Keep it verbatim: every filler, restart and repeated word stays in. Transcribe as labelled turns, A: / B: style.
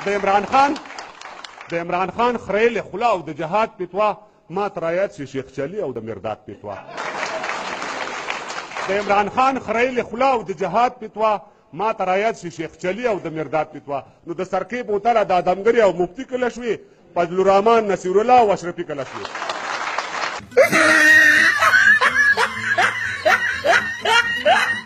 A: د عمران خان د عمران خان خریل خوله او د جهاد فتوا ما ته رایاد شي شیخ چلي او د مرداد فتوا د عمران خان خریل خوله او د جهاد فتوا ما ته رایاد شي شیخ چلي او د مرداد فتوا نو د سرکې بوتله د ادمګري او مفتي کله شوې فضل الرحمن نصیر الله او اشرفي کله شوې
B: Ha ha ha!